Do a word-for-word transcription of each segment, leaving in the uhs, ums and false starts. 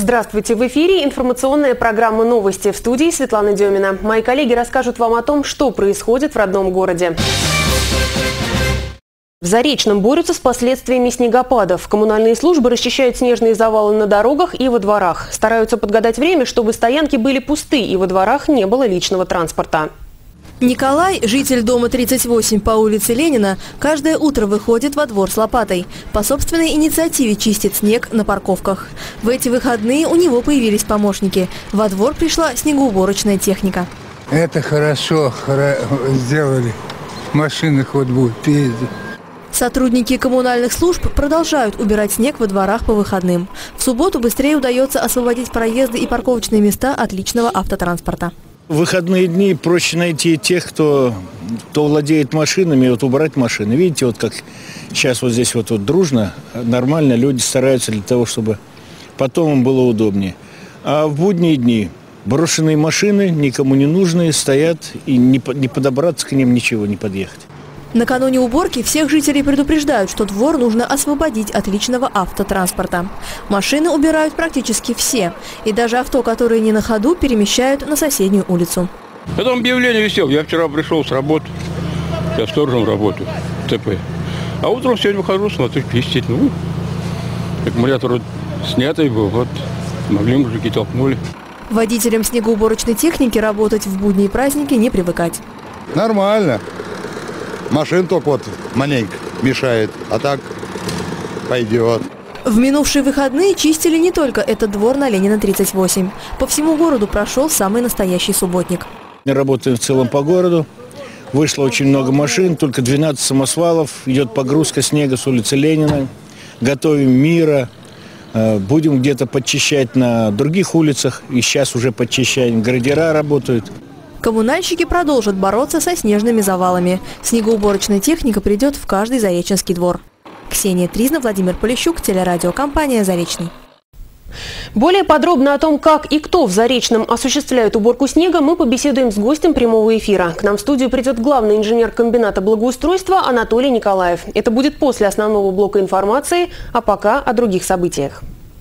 Здравствуйте! В эфире информационная программа «Новости». В студии Светлана Демина. Мои коллеги расскажут вам о том, что происходит в родном городе. В Заречном борются с последствиями снегопадов. Коммунальные службы расчищают снежные завалы на дорогах и во дворах. Стараются подгадать время, чтобы стоянки были пусты и во дворах не было личного транспорта. Николай, житель дома тридцать восемь по улице Ленина, каждое утро выходит во двор с лопатой. По собственной инициативе чистит снег на парковках. В эти выходные у него появились помощники. Во двор пришла снегоуборочная техника. Это хорошо, хоро... сделали. Машины хоть будут ездить. Сотрудники коммунальных служб продолжают убирать снег во дворах по выходным. В субботу быстрее удается освободить проезды и парковочные места от личного автотранспорта. В выходные дни проще найти тех, кто, кто владеет машинами, вот убрать машины. Видите, вот как сейчас вот здесь вот, вот дружно, нормально люди стараются для того, чтобы потом им было удобнее. А в будние дни брошенные машины, никому не нужные, стоят, и не, не подобраться к ним, ничего, не подъехать. Накануне уборки всех жителей предупреждают, что двор нужно освободить от личного автотранспорта. Машины убирают практически все. И даже авто, которые не на ходу, перемещают на соседнюю улицу. Я там объявление висел. Я вчера пришел с работы. Я сторожем работаю. ТП. А утром сегодня выхожу, смотрю, действительно. Ну, аккумулятор снятый был. Вот могли мужики толкнули. Водителям снегоуборочной техники работать в будние праздники не привыкать. Нормально. Машин только вот маленько мешает, а так пойдет. В минувшие выходные чистили не только этот двор на Ленина тридцать восемь. По всему городу прошел самый настоящий субботник. Мы работаем в целом по городу. Вышло очень много машин, только двенадцать самосвалов. Идет погрузка снега с улицы Ленина. Готовим мира. Будем где-то подчищать на других улицах. И сейчас уже подчищаем. Градера работают. Коммунальщики продолжат бороться со снежными завалами. Снегоуборочная техника придет в каждый зареченский двор. Ксения Тризна, Владимир Полищук, телерадиокомпания «Заречный». Более подробно о том, как и кто в Заречном осуществляет уборку снега, мы побеседуем с гостем прямого эфира. К нам в студию придет главный инженер комбината благоустройства Анатолий Николаев. Это будет после основного блока информации, а пока о других событиях.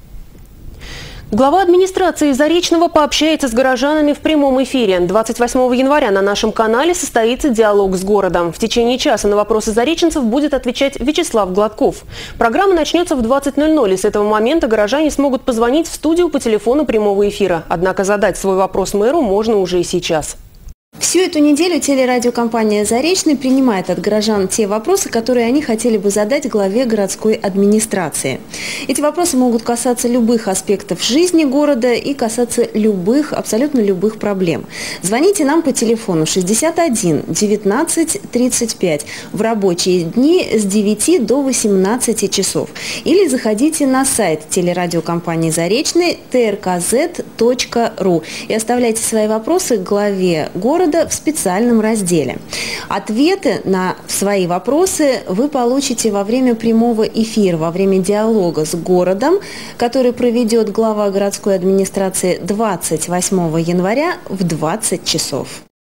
Глава администрации Заречного пообщается с горожанами в прямом эфире. двадцать восьмого января на нашем канале состоится диалог с городом. В течение часа на вопросы зареченцев будет отвечать Вячеслав Гладков. Программа начнется в двадцать ноль ноль, и с этого момента горожане смогут позвонить в студию по телефону прямого эфира. Однако задать свой вопрос мэру можно уже и сейчас. Всю эту неделю телерадиокомпания «Заречный» принимает от горожан те вопросы, которые они хотели бы задать главе городской администрации. Эти вопросы могут касаться любых аспектов жизни города и касаться любых, абсолютно любых проблем. Звоните нам по телефону шестьдесят один девятнадцать тридцать пять в рабочие дни с девяти до восемнадцати часов. Или заходите на сайт телерадиокомпании «Заречный» тэ эр ка зет точка ру и оставляйте свои вопросы главе города в специальном разделе. Ответы на свои вопросы вы получите во время прямого эфира, во время диалога с городом, который проведет глава городской администрации двадцать восьмого января в двадцать часов.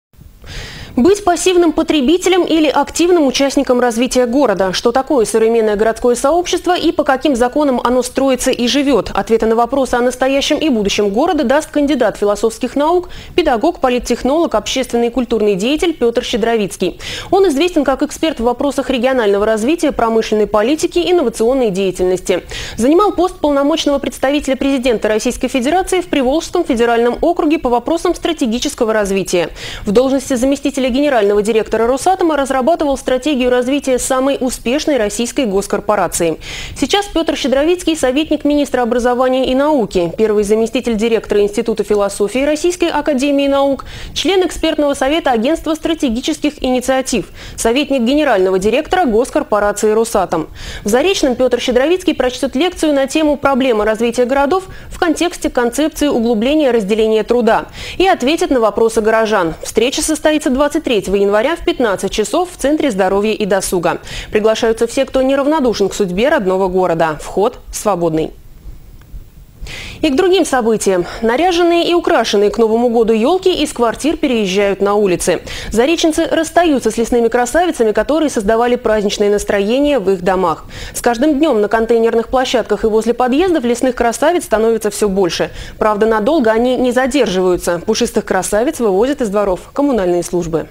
Быть пассивным потребителем или активным участником развития города? Что такое современное городское сообщество и по каким законам оно строится и живет? Ответы на вопросы о настоящем и будущем города даст кандидат философских наук, педагог, политтехнолог, общественный и культурный деятель Петр Щедровицкий. Он известен как эксперт в вопросах регионального развития, промышленной политики и инновационной деятельности. Занимал пост полномочного представителя президента Российской Федерации в Приволжском федеральном округе по вопросам стратегического развития. В должности заместителя генерального директора Росатома разрабатывал стратегию развития самой успешной российской госкорпорации. Сейчас Петр Щедровицкий – советник министра образования и науки, первый заместитель директора Института философии Российской академии наук, член экспертного совета Агентства стратегических инициатив, советник генерального директора госкорпорации Росатом. В Заречном Петр Щедровицкий прочтет лекцию на тему «Проблемы развития городов в контексте концепции углубления разделения труда» и ответит на вопросы горожан. Встреча состоится двадцать третьего января в пятнадцать часов в Центре здоровья и досуга. Приглашаются все, кто неравнодушен к судьбе родного города. Вход свободный. И к другим событиям. Наряженные и украшенные к Новому году елки из квартир переезжают на улицы. Зареченцы расстаются с лесными красавицами, которые создавали праздничное настроение в их домах. С каждым днем на контейнерных площадках и возле подъездов лесных красавиц становится все больше. Правда, надолго они не задерживаются. Пушистых красавиц вывозят из дворов коммунальные службы.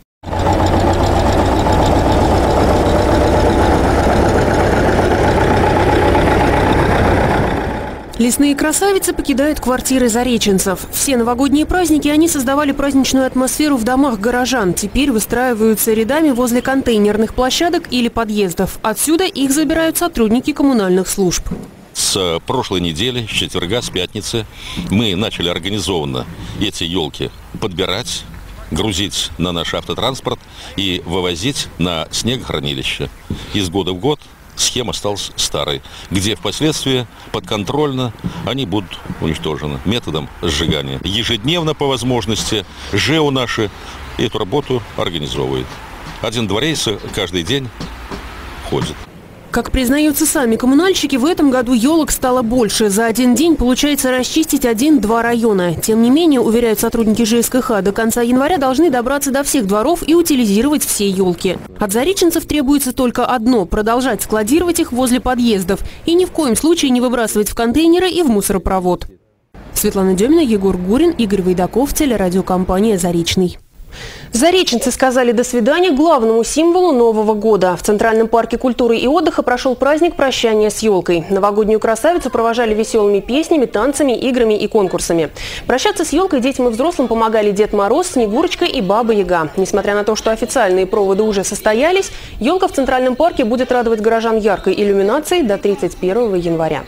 Лесные красавицы покидают квартиры зареченцев. Все новогодние праздники они создавали праздничную атмосферу в домах горожан. Теперь выстраиваются рядами возле контейнерных площадок или подъездов. Отсюда их забирают сотрудники коммунальных служб. С прошлой недели, с четверга, с пятницы, мы начали организованно эти елки подбирать, грузить на наш автотранспорт и вывозить на снегохранилище. Из года в год схема осталась старой, где впоследствии подконтрольно они будут уничтожены методом сжигания. Ежедневно, по возможности, ЖЭО наши эту работу организовывает. Один дворец каждый день ходит. Как признаются сами коммунальщики, в этом году елок стало больше. За один день получается расчистить один-два района. Тем не менее, уверяют сотрудники ЖСКХ, до конца января должны добраться до всех дворов и утилизировать все елки. От зареченцев требуется только одно – продолжать складировать их возле подъездов и ни в коем случае не выбрасывать в контейнеры и в мусоропровод. Светлана Демина, Егор Гурин, Игорь Вайдаков, телерадиокомпания «Заречный». Зареченцы сказали «до свидания» главному символу Нового года. В Центральном парке культуры и отдыха прошел праздник прощания с елкой. Новогоднюю красавицу провожали веселыми песнями, танцами, играми и конкурсами. Прощаться с елкой детям и взрослым помогали Дед Мороз, Снегурочка и Баба Яга. Несмотря на то, что официальные проводы уже состоялись, елка в Центральном парке будет радовать горожан яркой иллюминацией до тридцать первого января.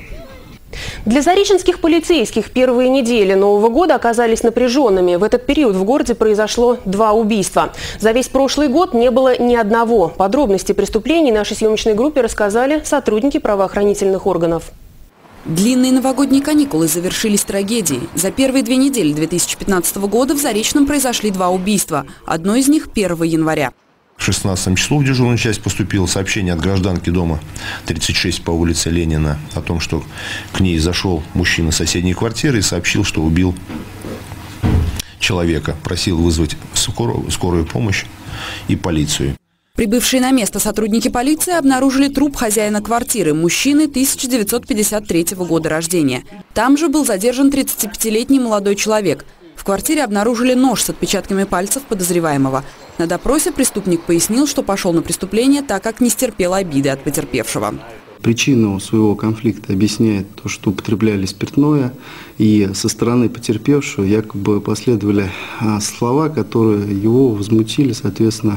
Для зареченских полицейских первые недели Нового года оказались напряженными. В этот период в городе произошло два убийства. За весь прошлый год не было ни одного. Подробности преступлений нашей съемочной группе рассказали сотрудники правоохранительных органов. Длинные новогодние каникулы завершились трагедией. За первые две недели две тысячи пятнадцатого года в Заречном произошли два убийства. Одно из них первого января. В шестнадцатом числу в дежурную часть поступило сообщение от гражданки дома тридцать шесть по улице Ленина о том, что к ней зашел мужчина с соседней квартиры и сообщил, что убил человека. Просил вызвать скорую, скорую помощь и полицию. Прибывшие на место сотрудники полиции обнаружили труп хозяина квартиры, мужчины тысяча девятьсот пятьдесят третьего года рождения. Там же был задержан тридцатипятилетний молодой человек. В квартире обнаружили нож с отпечатками пальцев подозреваемого. На допросе преступник пояснил, что пошел на преступление, так как не стерпел обиды от потерпевшего. Причину своего конфликта объясняет то, что употребляли спиртное, и со стороны потерпевшего якобы последовали слова, которые его возмутили, соответственно,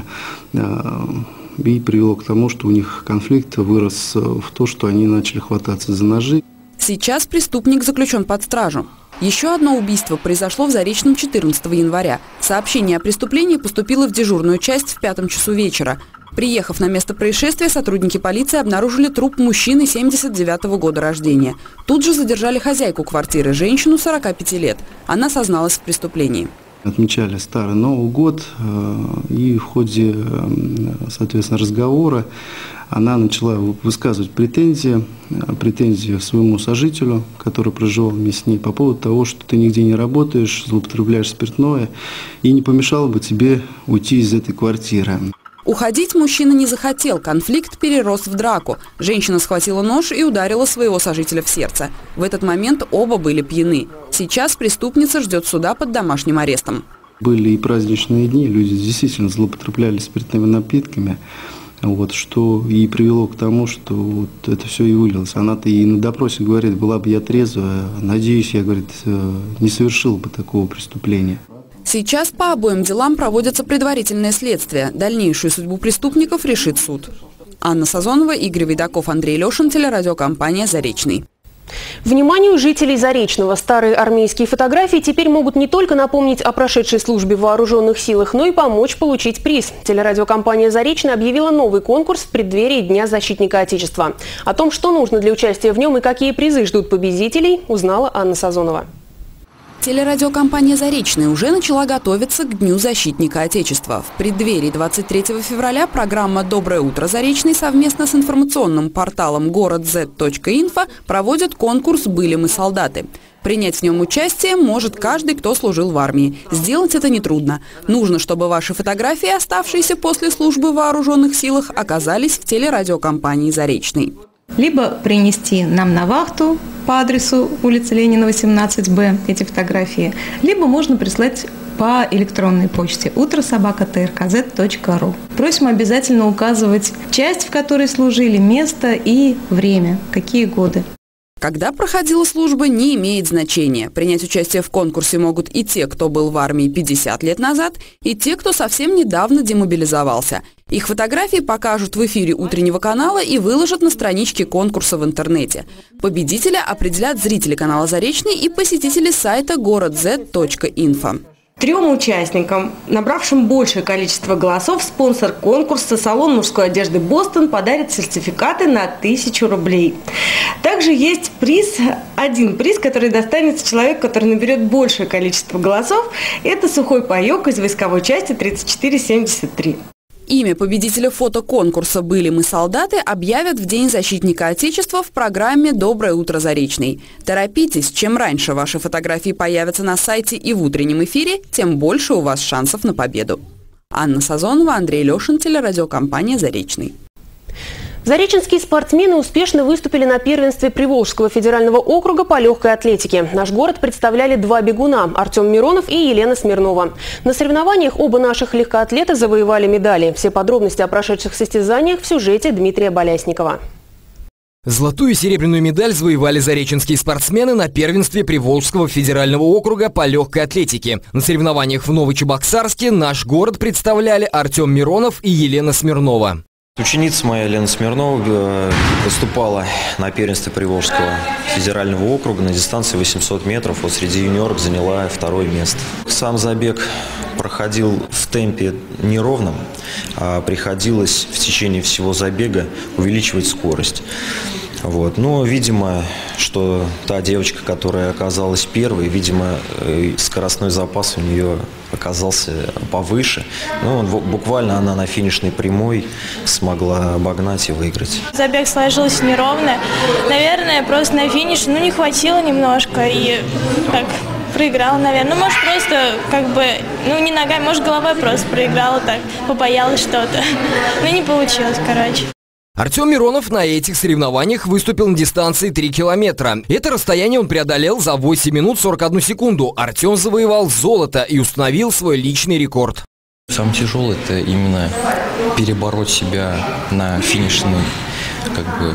и привело к тому, что у них конфликт вырос в то, что они начали хвататься за ножи. Сейчас преступник заключен под стражу. Еще одно убийство произошло в Заречном четырнадцатого января. Сообщение о преступлении поступило в дежурную часть в пятом часу вечера. Приехав на место происшествия, сотрудники полиции обнаружили труп мужчины семьдесят девятого года рождения. Тут же задержали хозяйку квартиры, женщину сорока пяти лет. Она созналась в преступлении. Отмечали Старый Новый год, и в ходе, соответственно, разговора она начала высказывать претензии, претензии своему сожителю, который проживал вместе с ней, по поводу того, что ты нигде не работаешь, злоупотребляешь спиртное, и не помешало бы тебе уйти из этой квартиры. Уходить мужчина не захотел, конфликт перерос в драку. Женщина схватила нож и ударила своего сожителя в сердце. В этот момент оба были пьяны. Сейчас преступница ждет суда под домашним арестом. Были и праздничные дни, люди действительно злоупотребляли спиртными напитками, вот, что и привело к тому, что вот это все и вылилось. Она-то и на допросе говорит, была бы я трезвая, надеюсь, я, говорит, не совершил бы такого преступления. Сейчас по обоим делам проводятся предварительные следствия. Дальнейшую судьбу преступников решит суд. Анна Сазонова, Игорь Вайдаков, Андрей Лешин, телерадиокомпания «Заречный». Вниманию жителей Заречного старые армейские фотографии теперь могут не только напомнить о прошедшей службе в вооруженных силах, но и помочь получить приз. Телерадиокомпания «Заречный» объявила новый конкурс в преддверии Дня защитника Отечества. О том, что нужно для участия в нем и какие призы ждут победителей, узнала Анна Сазонова. Телерадиокомпания «Заречный» уже начала готовиться к Дню защитника Отечества. В преддверии двадцать третьего февраля программа «Доброе утро, Заречный» совместно с информационным порталом город зет точка инфо проводит конкурс «Были мы солдаты». Принять в нем участие может каждый, кто служил в армии. Сделать это нетрудно. Нужно, чтобы ваши фотографии, оставшиеся после службы в вооруженных силах, оказались в телерадиокомпании «Заречный». Либо принести нам на вахту по адресу улица Ленина, восемнадцать бэ эти фотографии, либо можно прислать по электронной почте утро собака тэ эр ка зет точка ру. Просим обязательно указывать часть, в которой служили, место и время, какие годы. Когда проходила служба, не имеет значения. Принять участие в конкурсе могут и те, кто был в армии пятьдесят лет назад, и те, кто совсем недавно демобилизовался. Их фотографии покажут в эфире утреннего канала и выложат на страничке конкурса в интернете. Победителя определят зрители канала «Заречный» и посетители сайта город зет точка инфо. Трем участникам, набравшим большее количество голосов, спонсор конкурса салон мужской одежды «Бостон» подарит сертификаты на тысячу рублей. Также есть приз, один приз, который достанется человеку, который наберет большее количество голосов. Это сухой паек из войсковой части тридцать четыре семьдесят три. Имя победителя фотоконкурса «Были мы солдаты» объявят в День защитника Отечества в программе «Доброе утро, Заречный». Торопитесь, чем раньше ваши фотографии появятся на сайте и в утреннем эфире, тем больше у вас шансов на победу. Анна Сазонова, Андрей Лешин, телерадиокомпания «Заречный». Зареченские спортсмены успешно выступили на первенстве Приволжского федерального округа по легкой атлетике. Наш город представляли два бегуна – Артем Миронов и Елена Смирнова. На соревнованиях оба наших легкоатлета завоевали медали. Все подробности о прошедших состязаниях в сюжете Дмитрия Болясникова. Золотую и серебряную медаль завоевали зареченские спортсмены на первенстве Приволжского федерального округа по легкой атлетике. На соревнованиях в Новочебоксарске наш город представляли Артем Миронов и Елена Смирнова. Ученица моя Елена Смирнова выступала на первенстве Приволжского федерального округа на дистанции восемьсот метров. Вот среди юниорок заняла второе место. Сам забег проходил в темпе неровном, а приходилось в течение всего забега увеличивать скорость. Вот. Но, видимо, что та девочка, которая оказалась первой, видимо, скоростной запас у нее оказался повыше. Ну, буквально она на финишной прямой смогла обогнать и выиграть. Забег сложился неровно. Наверное, просто на финише ну, не хватило немножко и так проиграла, наверное. Ну, может, просто как бы, ну, не ногами, может, головой просто проиграла так, побоялась что-то. Ну, не получилось, короче. Артем Миронов на этих соревнованиях выступил на дистанции три километра. Это расстояние он преодолел за восемь минут сорок одну секунду. Артем завоевал золото и установил свой личный рекорд. Самое тяжелое – это именно перебороть себя на финишной как бы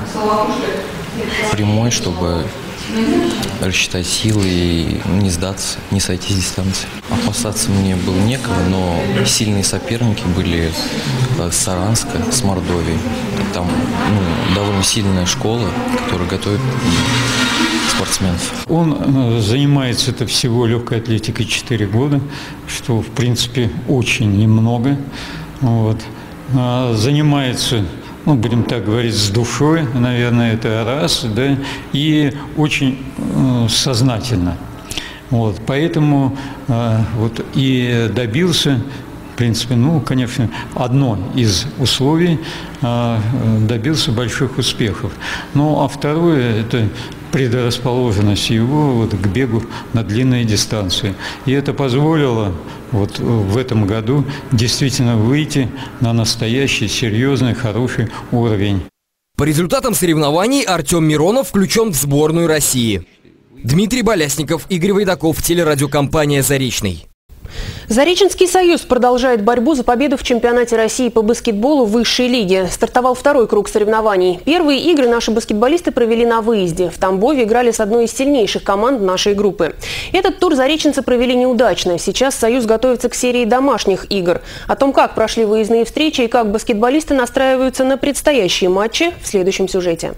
прямой, чтобы рассчитать силы и не сдаться, не сойти с дистанции. Опасаться мне было некого, но сильные соперники были с Саранска, с Мордовии. Там ну, довольно сильная школа, которая готовит спортсменов. Он занимается это всего легкой атлетикой четыре года, что в принципе очень немного. Вот. Занимается, ну, будем так говорить, с душой, наверное, это раз, да, и очень э, сознательно. Вот, поэтому э, вот и добился, в принципе, ну, конечно, одно из условий, э, добился больших успехов. Ну, а второе – это предрасположенность его вот, к бегу на длинные дистанции. И это позволило вот в этом году действительно выйти на настоящий, серьезный, хороший уровень. По результатам соревнований Артем Миронов включен в сборную России. Дмитрий Болясников, Игорь Вайдаков, телерадиокомпания «Заречный». Зареченский союз продолжает борьбу за победу в чемпионате России по баскетболу в высшей лиге. Стартовал второй круг соревнований. Первые игры наши баскетболисты провели на выезде. В Тамбове играли с одной из сильнейших команд нашей группы. Этот тур зареченцы провели неудачно. Сейчас союз готовится к серии домашних игр. О том, как прошли выездные встречи и как баскетболисты настраиваются на предстоящие матчи, в следующем сюжете.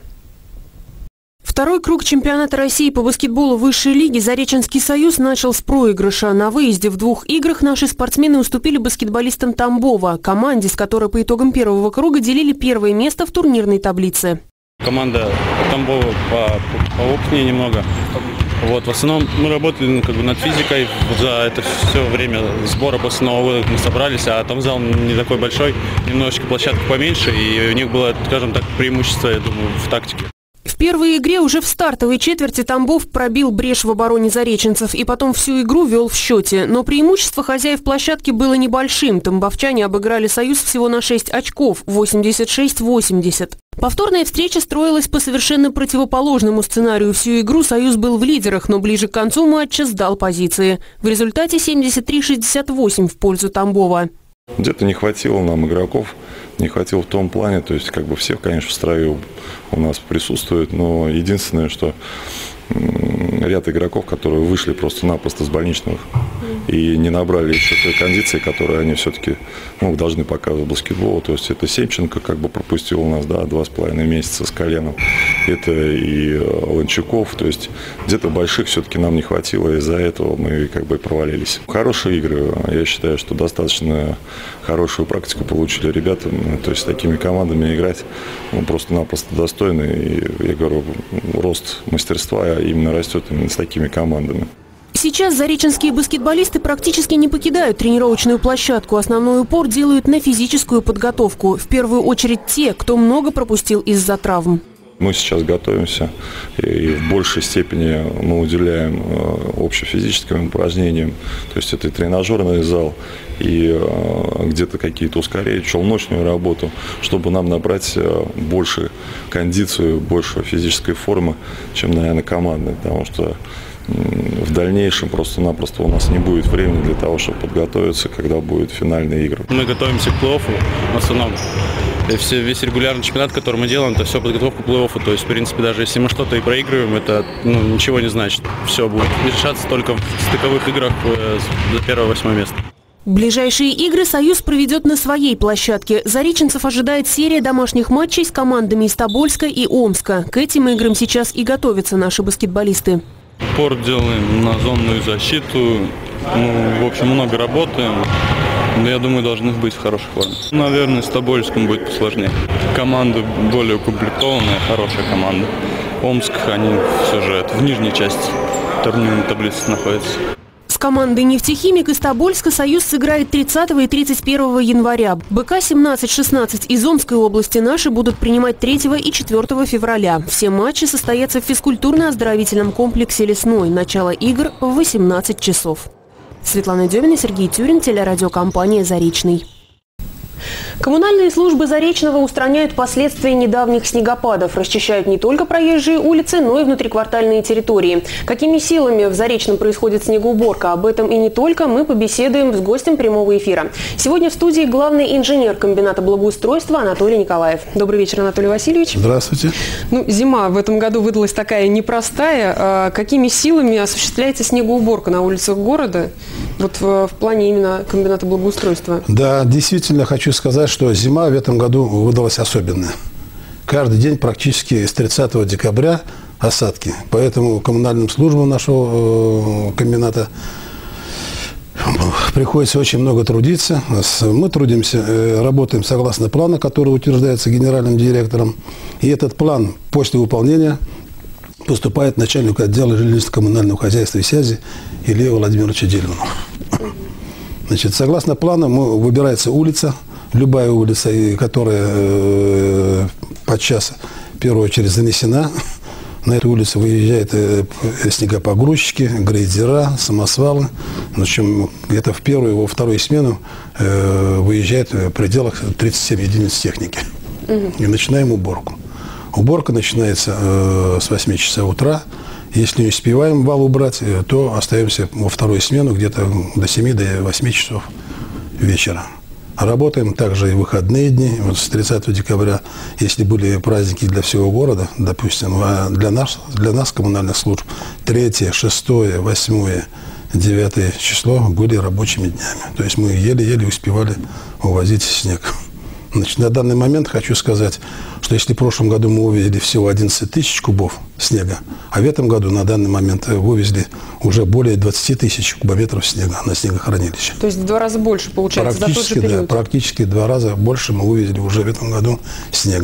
Второй круг чемпионата России по баскетболу высшей лиги Зареченский союз начал с проигрыша. На выезде в двух играх наши спортсмены уступили баскетболистам Тамбова, команде, с которой по итогам первого круга делили первое место в турнирной таблице. Команда Тамбова по, по опытнее немного. Вот, в основном мы работали ну, как бы над физикой. За это все время сбора после Нового года мы собрались, а там зал не такой большой, немножечко площадка поменьше, и у них было, скажем так, преимущество, я думаю, в тактике. В первой игре уже в стартовой четверти Тамбов пробил брешь в обороне зареченцев и потом всю игру вел в счете. Но преимущество хозяев площадки было небольшим. Тамбовчане обыграли «Союз» всего на шесть очков – восемьдесят шесть восемьдесят. Повторная встреча строилась по совершенно противоположному сценарию. Всю игру «Союз» был в лидерах, но ближе к концу матча сдал позиции. В результате семьдесят три шестьдесят восемь в пользу Тамбова. Где-то не хватило нам игроков, не хватило в том плане, то есть как бы все, конечно, в строю у нас присутствуют, но единственное, что ряд игроков, которые вышли просто-напросто с больничных и не набрали еще той кондиции, которую они все-таки ну, должны показывать в баскетболу. То есть это Семченко как бы пропустил у нас да, два с половиной месяца с коленом. Это и Ланчуков. То есть где-то больших все-таки нам не хватило, из-за этого мы как бы провалились. Хорошие игры. Я считаю, что достаточно хорошую практику получили ребята. То есть с такими командами играть ну, просто-напросто достойно. И я говорю, рост мастерства именно растет именно с такими командами. Сейчас зареченские баскетболисты практически не покидают тренировочную площадку. Основной упор делают на физическую подготовку. В первую очередь те, кто много пропустил из-за травм. Мы сейчас готовимся и в большей степени мы уделяем общефизическим упражнениям. То есть это и тренажерный зал, и где-то какие-то ускорения, челночную работу, чтобы нам набрать больше кондицию, больше физической формы, чем, наверное, командной. Потому что в дальнейшем просто-напросто у нас не будет времени для того, чтобы подготовиться, когда будут финальные игры. Мы готовимся к плей-оффу в основном. И все, весь регулярный чемпионат, который мы делаем, это все подготовка к плей-оффу. То есть, в принципе, даже если мы что-то и проигрываем, это ну, ничего не значит. Все будет решаться только в стыковых играх за первое восьмое место. Ближайшие игры «Союз» проведет на своей площадке. Зареченцев ожидает серия домашних матчей с командами из Тобольска и Омска. К этим играм сейчас и готовятся наши баскетболисты. Упор делаем на зонную защиту. Ну, в общем, много работаем. Но я думаю, должны быть в хорошей форме. Наверное, с Тобольском будет посложнее. Команда более укомплектованная, хорошая команда. Омск, они все же это, в нижней части турнирной таблицы находятся. С командой «Нефтехимик» из Тобольска «Союз» сыграет тридцатого и тридцать первого января. БК семнадцать шестнадцать из Омской области наши будут принимать третьего и четвёртого февраля. Все матчи состоятся в физкультурно-оздоровительном комплексе «Лесной». Начало игр в восемнадцать часов. Светлана Демина, Сергей Тюрин, телерадиокомпания «Заречный». Коммунальные службы Заречного устраняют последствия недавних снегопадов, расчищают не только проезжие улицы, но и внутриквартальные территории. Какими силами в Заречном происходит снегоуборка? Об этом и не только мы побеседуем с гостем прямого эфира. Сегодня в студии главный инженер комбината благоустройства Анатолий Николаев. Добрый вечер, Анатолий Васильевич. Здравствуйте. Ну, зима в этом году выдалась такая непростая. А какими силами осуществляется снегоуборка на улицах города? Вот в, в плане именно комбината благоустройства. Да, действительно хочу сказать, что зима в этом году выдалась особенная. Каждый день практически с тридцатого декабря осадки. Поэтому коммунальным службам нашего комбината приходится очень много трудиться. Мы трудимся, работаем согласно плану, который утверждается генеральным директором. И этот план после выполнения поступает начальнику отдела жилищно-коммунального хозяйства и связи Илью Владимировичу Дельману. Значит, согласно плану выбирается улица, любая улица, которая э, подчас в первую очередь занесена. На эту улицу выезжают э, снегопогрузчики, грейдера, самосвалы. В общем, где-то в первую, во вторую смену э, выезжает в пределах тридцати семи единиц техники. Угу. И начинаем уборку. Уборка начинается э, с восьми часов утра. Если не успеваем вал убрать, то остаемся во вторую смену где-то до семи, до восьми часов вечера. Работаем также и в выходные дни. Вот с тридцатого декабря, если были праздники для всего города, допустим, для нас, для нас коммунальных служб, третье, шестое, восьмое, девятое число были рабочими днями. То есть мы еле-еле успевали увозить снег. Значит, на данный момент хочу сказать, что если в прошлом году мы увезли всего одиннадцать тысяч кубов снега, а в этом году на данный момент вывезли уже более двадцати тысяч кубометров снега на снегохранилище. То есть в два раза больше получается за тот же период? Да, практически в два раза больше мы вывезли уже в этом году снега на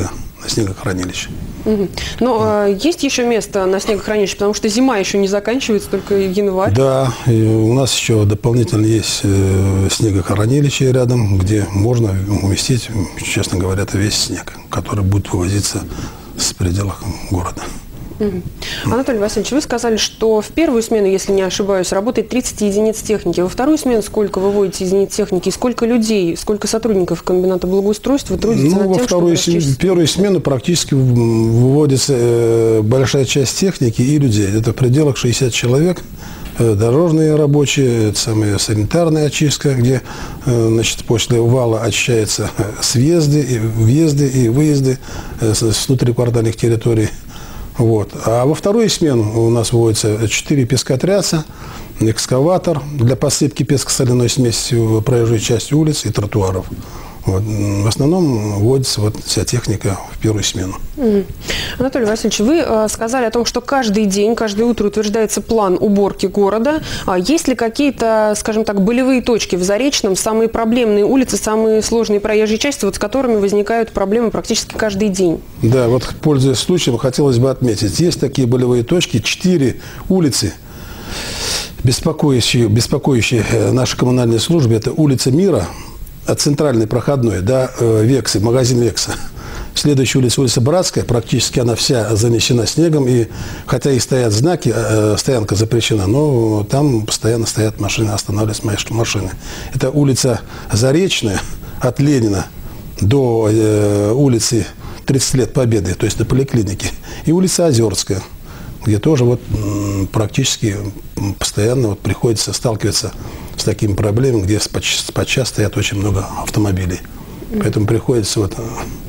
снегохранилище. Угу. Но а, есть еще место на снегохранилище, потому что зима еще не заканчивается, только январь. Да, и у нас еще дополнительно есть э, снегохранилище рядом, где можно уместить, честно говоря, весь снег, который будет вывозиться с пределов города. Угу. Анатолий Васильевич, вы сказали, что в первую смену, если не ошибаюсь, работает тридцать единиц техники. Во вторую смену сколько вы выводите единиц техники? И сколько людей, сколько сотрудников комбината благоустройства трудится ну, над во тем, вторую чтобы смену, первую смену практически выводится э, большая часть техники и людей. Это в пределах шестьдесят человек. Э, дорожные рабочие, это самая санитарная очистка, где э, значит, после вала очищаются съезды, и въезды и выезды э, с, с внутриквартальных территорий. Вот. А во вторую смену у нас выводится четыре пескотряса, экскаватор для посыпки песко-соляной смеси в проезжей части улиц и тротуаров. Вот. В основном вводится вот вся техника в первую смену. Mm. Анатолий Васильевич, вы э, сказали о том, что каждый день, каждое утро утверждается план уборки города. А есть ли какие-то, скажем так, болевые точки в Заречном, самые проблемные улицы, самые сложные проезжие части, вот с которыми возникают проблемы практически каждый день? Да, вот пользуясь случаем, хотелось бы отметить, есть такие болевые точки, четыре улицы, беспокоящие, беспокоящие наши коммунальные службы. Это улица Мира, от центральной проходной до э, Вексы, магазин Векса. Следующая улица, улица Братская, практически она вся занесена снегом, и хотя и стоят знаки, э, стоянка запрещена, но там постоянно стоят машины, останавливаются машины. Это улица Заречная, от Ленина до э, улицы тридцать лет Победы, то есть до поликлиники, и улица Озерская, где тоже вот м, практически постоянно вот приходится сталкиваться с такими проблемами, где подчас стоят очень много автомобилей. Поэтому приходится вот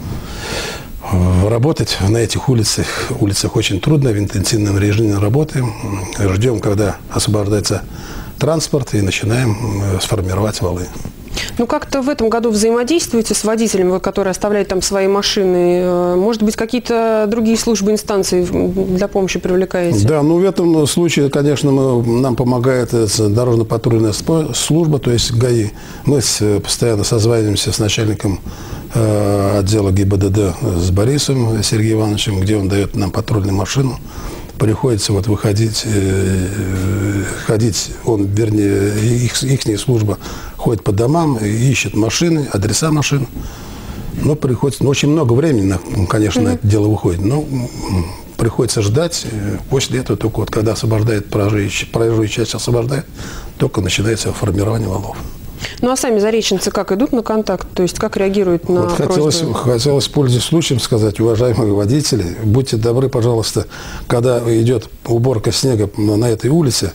работать на этих улицах. Улицах очень трудно, в интенсивном режиме работаем. Ждем, когда освобождается транспорт, и начинаем сформировать валы. Ну, как-то в этом году взаимодействуете с водителем, который оставляет там свои машины? Может быть, какие-то другие службы, инстанции для помощи привлекаете? Да, ну в этом случае, конечно, мы, нам помогает дорожно-патрульная служба, то есть ГАИ. Мы с, постоянно созваниваемся с начальником э, отдела ГИБДД с Борисом Сергеем Ивановичем, где он дает нам патрульную машину. Приходится вот выходить, э, ходить, он, вернее, их, их служба ходит по домам, ищет машины, адреса машин. Но приходится, ну, очень много времени, конечно, mm-hmm. на это дело выходит. Но приходится ждать. После этого только вот, когда освобождает проезжую, проезжую часть, освобождает, только начинается формирование валов. Ну а сами зареченцы как идут на контакт? То есть как реагируют на вот просьбы? Хотелось, хотелось, пользуясь случаем, сказать, уважаемые водители, будьте добры, пожалуйста, когда идет уборка снега на этой улице,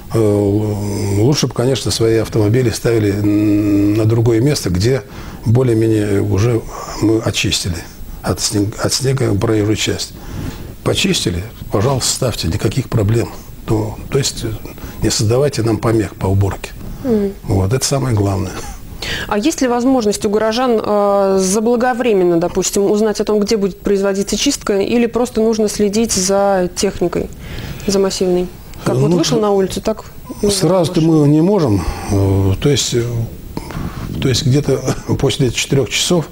лучше бы, конечно, свои автомобили ставили на другое место, где более-менее уже мы очистили от снега, от снега проезжую часть. Почистили, пожалуйста, ставьте, никаких проблем. То, то есть не создавайте нам помех по уборке. Mm. Вот, это самое главное. А есть ли возможность у горожан э, заблаговременно, допустим, узнать о том, где будет производиться чистка, или просто нужно следить за техникой, за массивной? Как ну, вот вышел на улицу, так... Сразу-то мы не можем. То есть, то есть где-то после четырех часов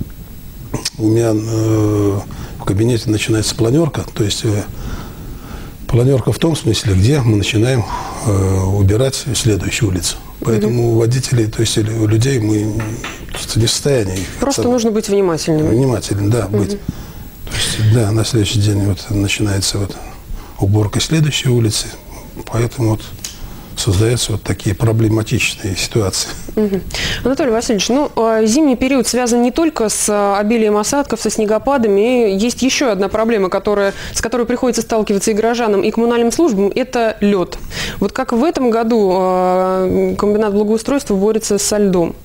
у меня э, в кабинете начинается планерка. То есть э, планерка в том смысле, где мы начинаем э, убирать следующую улицу. Поэтому у водителей, то есть у людей мы не в состоянии. Просто нужно быть внимательным. Внимательным, да, быть. Угу. То есть, да, на следующий день вот начинается вот уборка следующей улицы. Поэтому вот создаются вот такие проблематичные ситуации. Угу. Анатолий Васильевич, ну, зимний период связан не только с обилием осадков, со снегопадами. Есть еще одна проблема, которая, с которой приходится сталкиваться и горожанам, и коммунальным службам – это лед. Вот как в этом году комбинат благоустройства борется со льдом?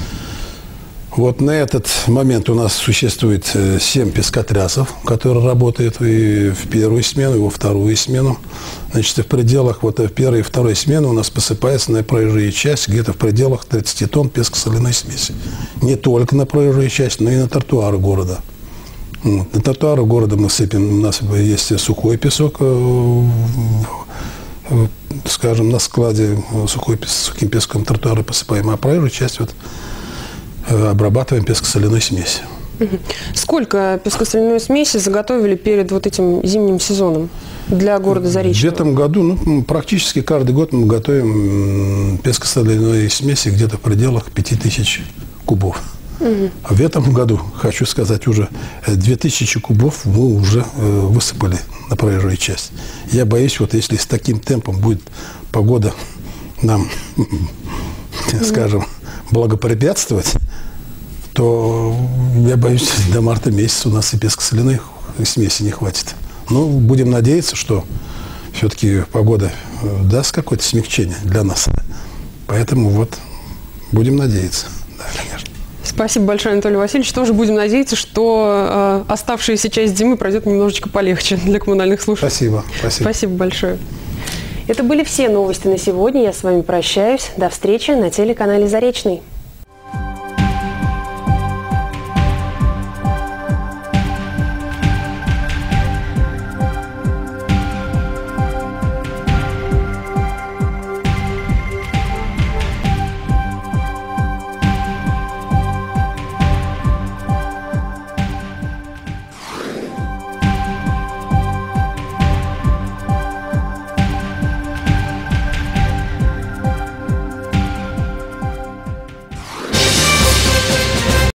Вот на этот момент у нас существует семь пескотрясов, которые работают и в первую смену, и во вторую смену. Значит, в пределах вот в первой и второй смены у нас посыпается на проезжую часть где-то в пределах тридцати тонн песко-соляной смеси. Не только на проезжую часть, но и на тротуары города. Вот. На тротуары города мы сыпем, у нас есть сухой песок, скажем, на складе сухой, сухим песком тротуары посыпаем, а проезжую часть вот обрабатываем песко-соляной смесью. Сколько пескосоляной смеси заготовили перед вот этим зимним сезоном для города Заречного? В этом году ну, практически каждый год мы готовим пескосоляной смеси где-то в пределах пяти тысяч кубов. Угу. А в этом году, хочу сказать, уже две тысячи кубов мы уже высыпали на проезжую часть. Я боюсь, вот если с таким темпом будет погода нам, скажем, благоприятствовать, то я боюсь, до марта месяца у нас и пескосоляной смеси не хватит. Но будем надеяться, что все-таки погода даст какое-то смягчение для нас. Поэтому вот будем надеяться. Да, конечно. Спасибо большое, Анатолий Васильевич. Тоже будем надеяться, что э, оставшаяся часть зимы пройдет немножечко полегче для коммунальных служб. Спасибо. Спасибо. Спасибо большое. Это были все новости на сегодня. Я с вами прощаюсь. До встречи на телеканале «Заречный».